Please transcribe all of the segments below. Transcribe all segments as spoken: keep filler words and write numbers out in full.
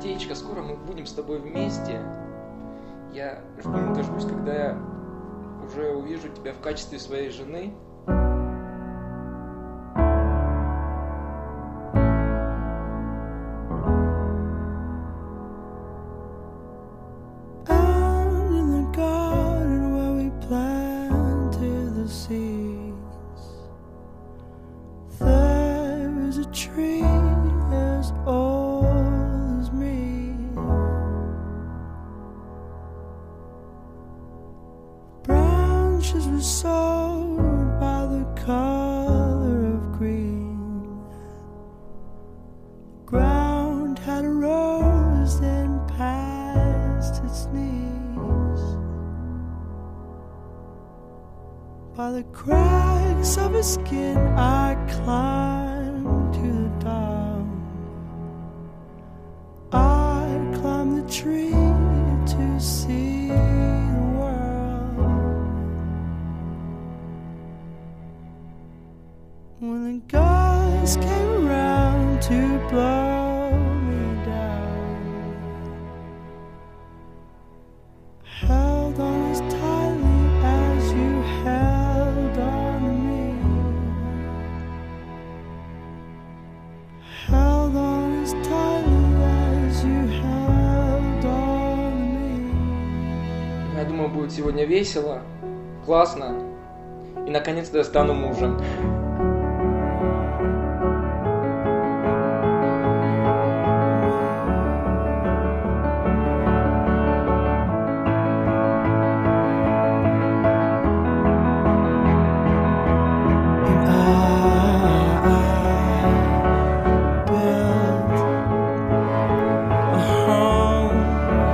сердечко, скоро мы будем с тобой вместе. Я жду не дождусь, когда я уже увижу тебя в качестве своей жены. Tree as old as me, branches were sold by the color of green. The ground had a rose then past its knees. By the cracks of his skin I climbed to the dawn. I climbed the tree to see the world. When the gusts came around to blow me down, held on as tightly as you held on to me. Held on as tightly as you held on to me. Я думаю, будет сегодня весело, классно. И наконец-то я стану мужем.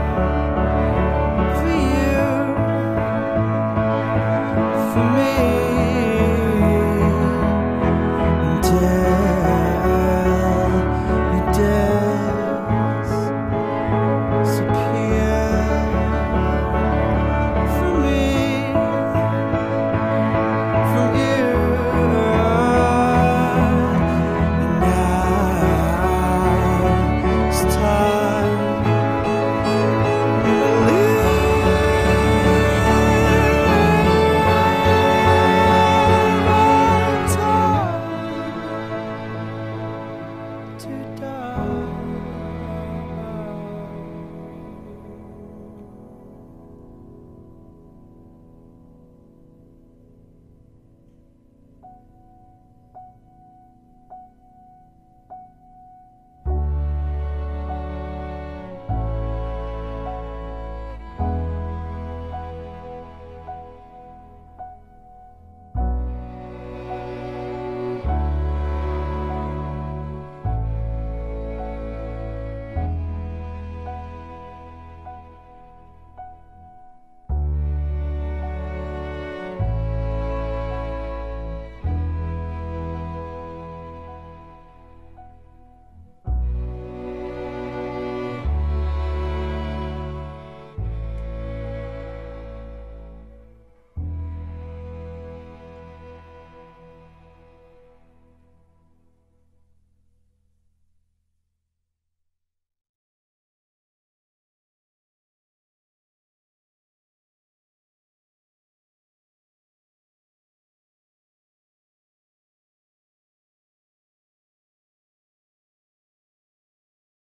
For me.